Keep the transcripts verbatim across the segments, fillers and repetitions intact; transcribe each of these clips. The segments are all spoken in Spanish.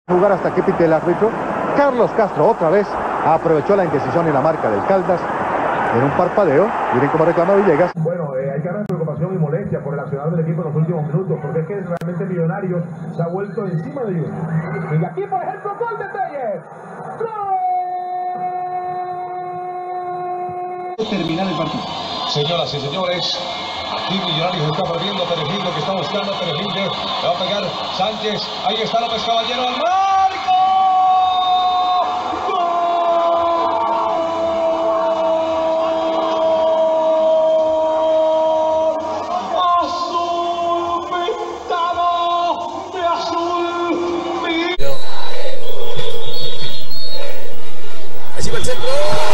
Jugar hasta que pite el árbitro. Carlos Castro otra vez aprovechó la indecisión y la marca del Caldas en un parpadeo. Miren cómo reclama Villegas. Bueno, eh, hay gran preocupación y molestia por el accionar del equipo en los últimos minutos, porque es que realmente Millonarios se ha vuelto encima de Junior. Y aquí, por ejemplo, gol de Telles. ¡Gol! Terminar el partido. Señoras y señores, aquí Millonarios está perdiendo. Perejil lo que está buscando. Perejil le va a pegar Sánchez. Ahí está López Caballero al marco. Allí va el centro.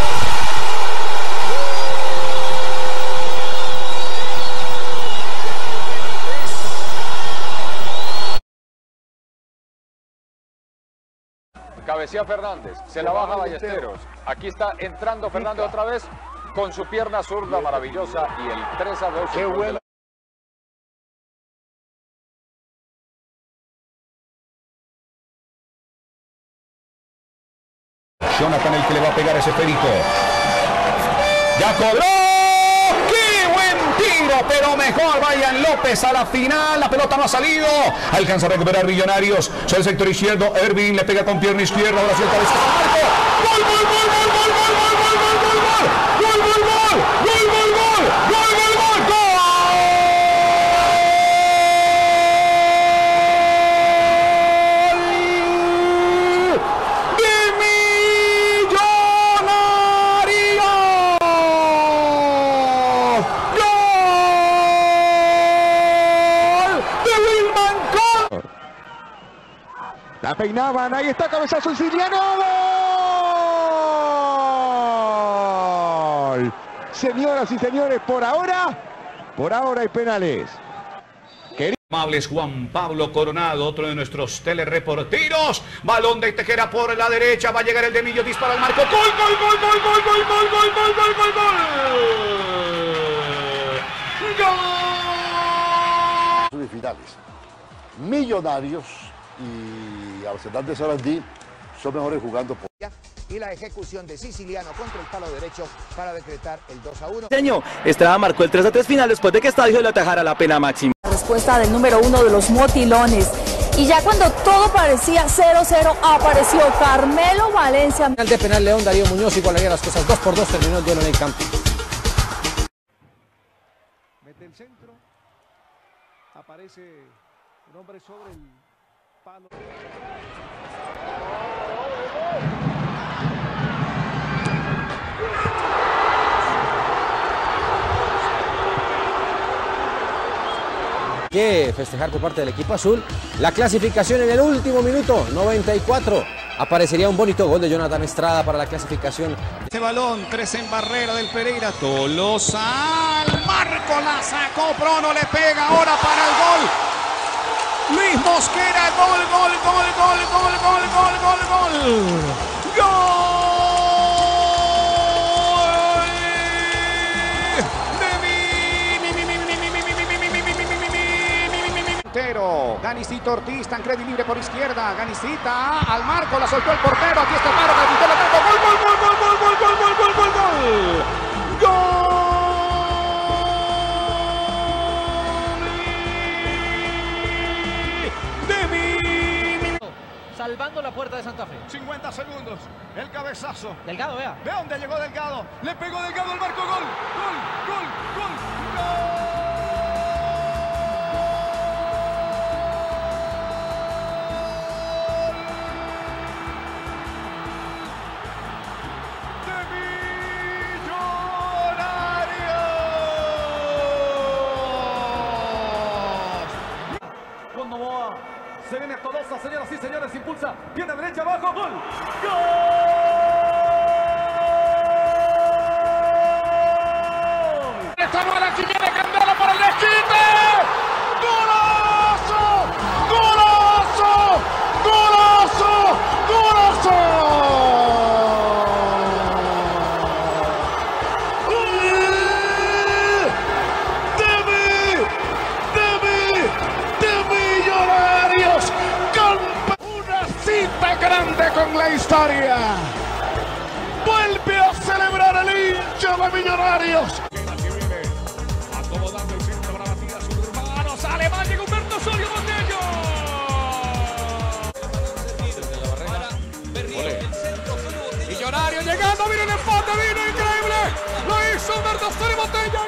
Cabecea Fernández, se la baja Ballesteros. Aquí está entrando Fernández otra vez con su pierna zurda maravillosa y el tres a dos. Qué bueno. Jonathan el que le va a pegar ese esférico. ¡Ya cobró! ¡Qué buen tiro! Pero mejor Brian López a la final. La pelota no ha salido. Alcanza a recuperar Millonarios. Sobre el sector izquierdo. Ervin le pega con pierna izquierda. Ahora sí el cabezazo. ¡Gol, gol, gol, gol, gol, gol, gol, gol, gol, gol, gol! ¡Gol, gol, gol! ¡Gol, gol, gol! ¡Gol, gol, gol! ¡Gol! La peinaban, ahí está, cabezazo siciliano. ¡Gol! Señoras y señores, por ahora, por ahora hay penales. Amables Juan Pablo Coronado, otro de nuestros telereporteros. Balón de Tejera por la derecha, va a llegar el de Millo, dispara al marco. ¡Gol, gol, gol, gol, gol, gol, gol, gol, gol, gol, gol, gol! ¡Gol! Finales. Millonarios y Arsenal de Sarandí son mejores jugando por... Y la ejecución de Siciliano contra el palo derecho para decretar el dos a uno. Señor, Estrada marcó el tres a tres final después de que Estadio le atajara la pena máxima. La respuesta del número uno de los motilones. Y ya cuando todo parecía cero cero, apareció Carmelo Valencia. Final de penal León Darío Muñoz igualaría las cosas. dos por dos terminó el duelo en el campo. Mete el centro. Aparece un hombre sobre el palo. Que festejar por parte del equipo azul la clasificación en el último minuto, noventa y cuatro. Aparecería un bonito gol de Jonathan Estrada para la clasificación. Este balón, tres en barrera del Pereira. Tolosa al marco, la sacó Prono, le pega ahora para el gol. Luis Mosquera, gol, gol, gol, gol, gol, gol, gol, gol, gol. ¡Gol! Ganicito Ortiz, Tancredi libre por izquierda, Ganicita al marco, la soltó el portero, aquí está el paro, Ganicita, gol, gol, gol, gol, gol, gol, gol, gol, gol, gol, gol, gol. Salvando la puerta de Santa Fe. cincuenta segundos, el cabezazo. Delgado, vea. ¿De dónde llegó Delgado? Le pegó Delgado al marco, gol, gol, gol, gol, gol. Se viene Tolosa, señoras y señores, impulsa, viene derecha abajo, gol. ¡Gol! Esta bola que viene cambiada para el desquite. ¡Golazo! ¡Golazo! ¡Golazo! ¡Golazo! está grande con la historia. Vuelve a celebrar el hincha de Millonarios. Aquí viene acomodando el centro para Matías Urbano. Sale mal, llega Humberto Osorio Montello. Millonario llegando, viene el empate, vino increíble. Lo hizo Humberto Osorio Montello.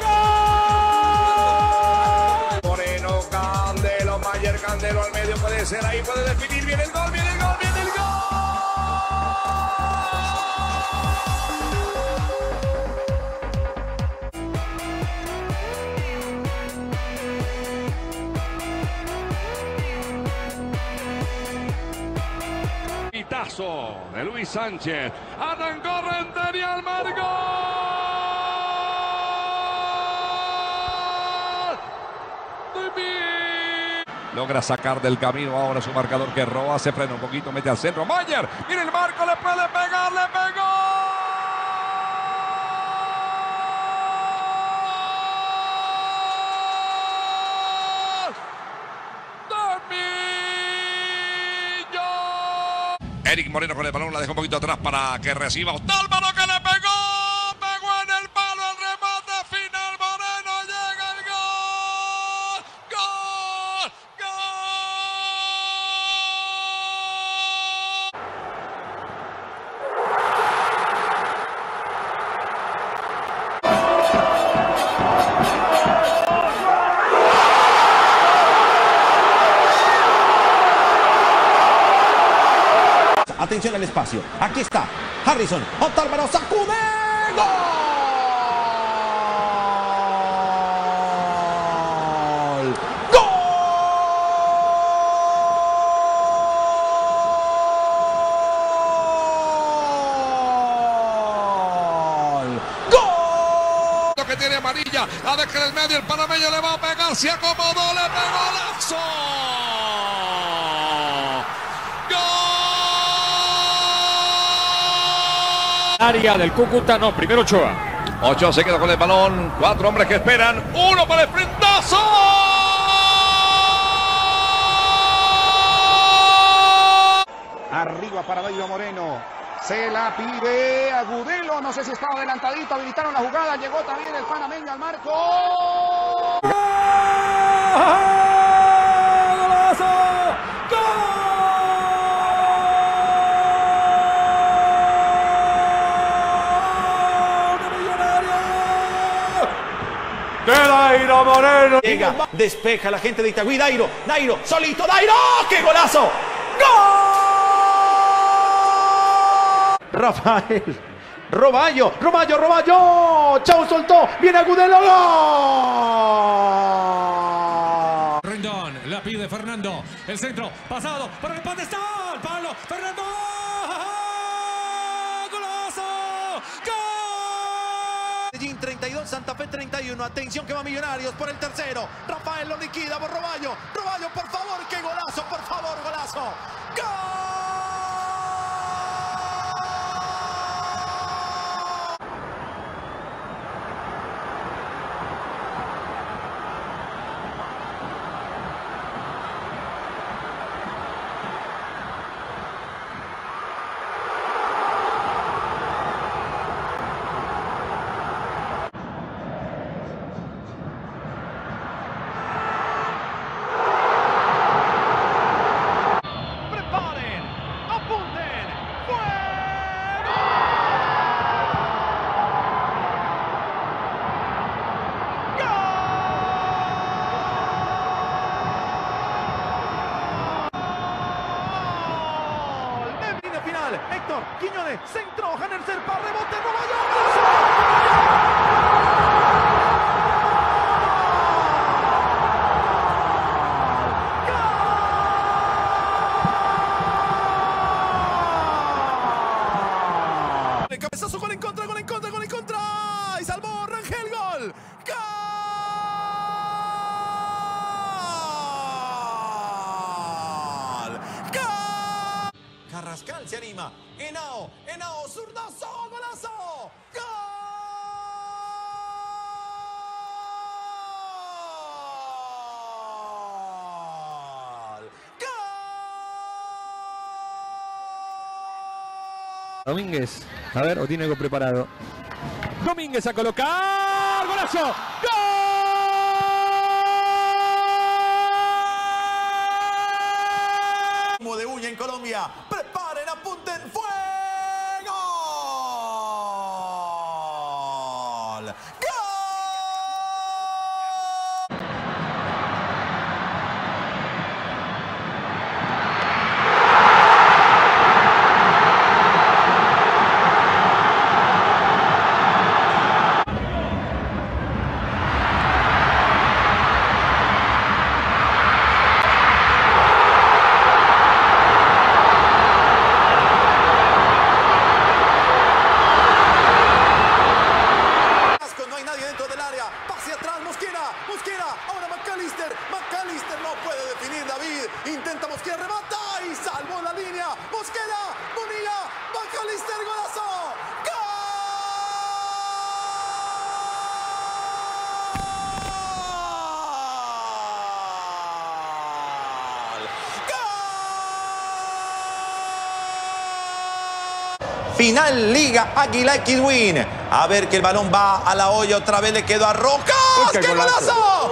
¡Gol! Moreno, Candelo, Mayer Candelo al medio, puede ser ahí, puede definir. Viene el gol, viene el gol, viene el gol. De Luis Sánchez, arrancó Rentería al marco. Logra sacar del camino ahora su marcador que roba, se frena un poquito, mete al centro. Mayer, mira el marco, le puede pegar, le pegó. Eric Moreno con el balón, la dejó un poquito atrás para que reciba Otálvaro, que le pegó, pegó en el palo, el remate final, Moreno, llega el gol, gol, Atención al espacio. Aquí está Harrison. Otálvaro sacude. ¡Gol! ¡Gol! ¡Gol! Lo que tiene amarilla. La deja en el medio. El panameño le va a pegar. Se acomodó. Le pegó Lazo. Área del Cúcuta, no, primero Ochoa. Ochoa se queda con el balón. Cuatro hombres que esperan. Uno para el sprintazo. Arriba para Dairo Moreno. Se la pide Agudelo. No sé si estaba adelantadito. Habilitaron la jugada. Llegó también el panameño al marco. ¡Golazo! De Dairo Moreno. Llega, despeja la gente de Itagüí. Dairo, Dairo, solito, Dairo. ¡Qué golazo! ¡Gol! Rafael. Roballo, Roballo, Roballo. Chau, soltó. Viene Agudelo. ¡Gol! Rendón, la pide Fernando. El centro, pasado. Para el empate está. El palo. Fernando. ¡Golazo! ¡Gol! treinta y dos, Santa Fe treinta y uno. Atención que va Millonarios por el tercero. Rafael lo liquida por Roballo. Roballo, por favor, qué golazo, por favor, golazo. ¡Gol! Héctor Quiñones, centro, Hanner Serpa, rebote, Roballo. ¡Gol! Cabezazo, gol en contra, gol en contra, gol en contra. Y salvó Rangel, gol. ¡Gol! Carrascal se anima. Henao, Henao, zurdazo, golazo. ¡Gol! ¡Gol! Domínguez, a ver, o tiene algo preparado. Domínguez a colocar. ¡Golazo! ¡Gol! Como de uña en Colombia. Preparen, apunten. ¡Fuego! ¡Gol! McAllister, McAllister no puede definir David, intenta Mosquera, remata y salvó la línea, Mosquera, Bonilla, McAllister, golazo, ¡gol! Final Liga Águila X-Win. A ver que el balón va a la olla, otra vez le quedó a Rojas. ¡Qué, ¡Qué golazo! ¡Gol!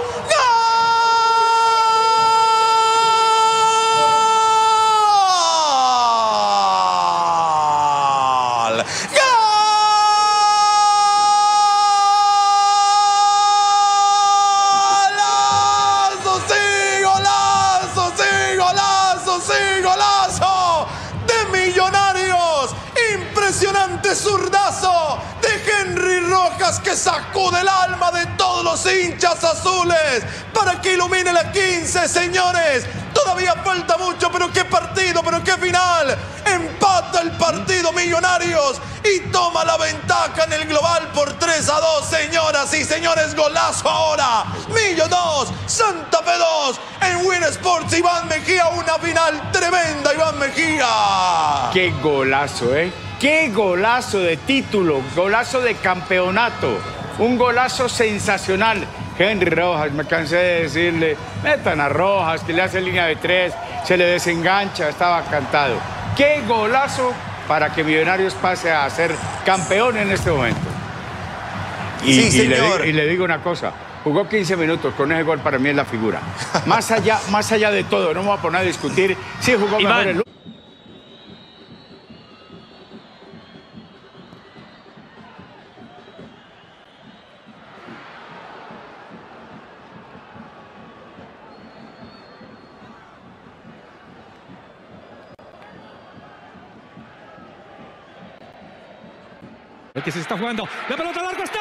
¡Golazo! ¡Sí, golazo! ¡Sí, golazo! ¡Sí, golazo! ¡De Millonarios! ¡Impresionante zurdazo de Henry Rojas que sacude el alma de todos los hinchas azules para que ilumine la quince, señores! Todavía falta mucho, pero qué partido, pero qué final. Empata el partido Millonarios y toma la ventaja en el global por tres a dos, señoras y señores. Golazo ahora. Millo dos, Santa Fe dos. En Win Sports, Iván Mejía, una final tremenda, Iván Mejía. Qué golazo, ¿eh? Qué golazo de título, golazo de campeonato. Un golazo sensacional. Henry Rojas, me cansé de decirle, metan a Rojas, que le hace línea de tres, se le desengancha, estaba cantado. ¡Qué golazo para que Millonarios pase a ser campeón en este momento! Y, sí, y, señor. le, y le digo una cosa, jugó quince minutos, con ese gol para mí es la figura. Más allá, más allá de todo, no me voy a poner a discutir si jugó Iván. mejor el... El que se está jugando. La pelota al arco está.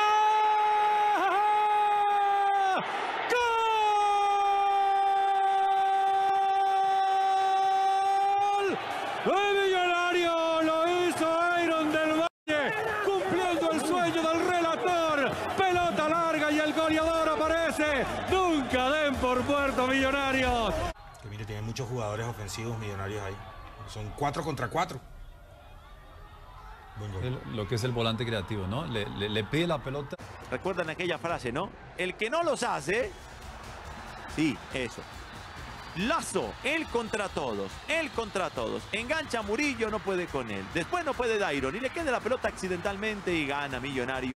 ¡Gol! ¡El Millonario! Lo hizo Iron del Valle, cumpliendo el sueño del relator. Pelota larga y el goleador aparece. Nunca den por muerto Millonarios. Que mire, tiene muchos jugadores ofensivos Millonarios ahí. Son cuatro contra cuatro. El, lo que es el volante creativo, ¿no? Le, le, le pide la pelota. ¿Recuerdan aquella frase, no? El que no los hace... Sí, eso. Lazo, él contra todos, él contra todos. Engancha a Murillo, no puede con él. Después no puede Dairon y le queda la pelota accidentalmente y gana Millonario.